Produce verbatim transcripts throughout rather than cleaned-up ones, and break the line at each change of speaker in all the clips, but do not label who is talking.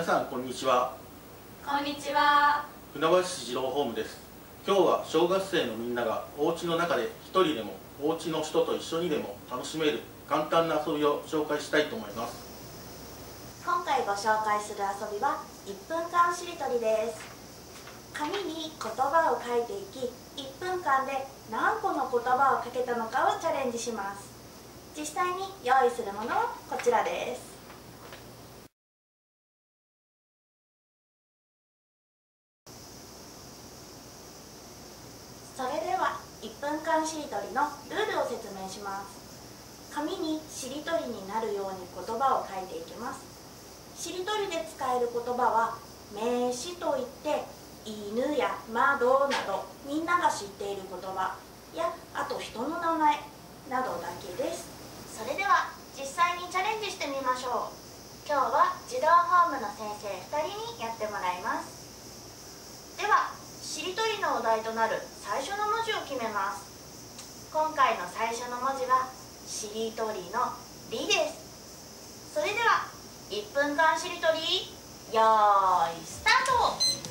皆さんこんにちは。
こんにちは。
船橋市児童ホームです。今日は小学生のみんながお家の中で一人でもお家の人と一緒にでも楽しめる簡単な遊びを紹介したいと思います。
今回ご紹介する遊びはいっぷんかんしりとりです。紙に言葉を書いていき、いっぷんかんで何個の言葉を書けたのかをチャレンジします。実際に用意するものはこちらです。それではいっぷんかんしりとりのルールを説明します。紙にしりとりになるように言葉を書いていきます。しりとりで使える言葉は名詞といって犬や窓などみんなが知っている言葉や、あと人の名前などだけです。それでは実際にチャレンジしてみましょう。今日は児童ホームの先生ふたりにやってもらいます。ではしりとりのお題となる最初の文字を決めます。今回の最初の文字はしりとりの「り」です。それではいっぷんかんしりとりよーいスタート。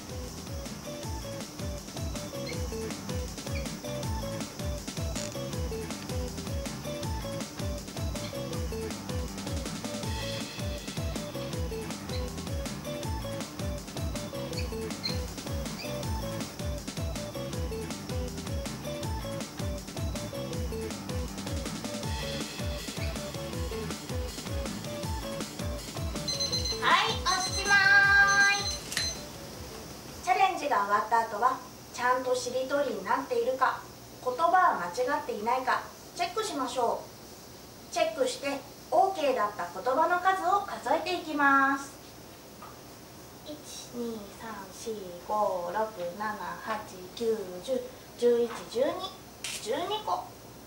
はい、おしまい。チャレンジが終わった後はちゃんとしりとりになっているか、言葉は間違っていないかチェックしましょう。チェックして オーケー だった言葉の数を数えていきます。いち、に、さん、し、ご、ろく、なな、はち、きゅう、じゅう、じゅういち、じゅうに、じゅうにこ。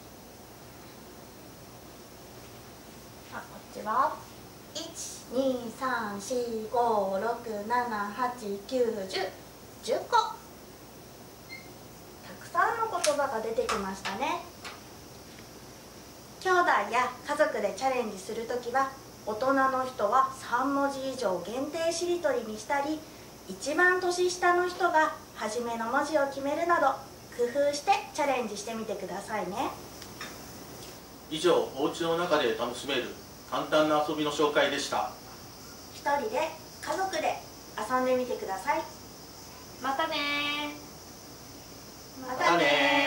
あ、こっちはいち、に、さん、し、ご、ろく、なな、はち、きゅう、じゅう、じゅっこ。たくさんの言葉が出てきましたね。兄弟や家族でチャレンジするときは大人の人はさんもじ以上限定しりとりにしたり、一番年下の人が初めの文字を決めるなど工夫してチャレンジしてみてくださいね。
以上、お家の中で楽しめる簡単な遊びの紹介でした。
一人で家族で遊んでみてください。
またねー。
またねー。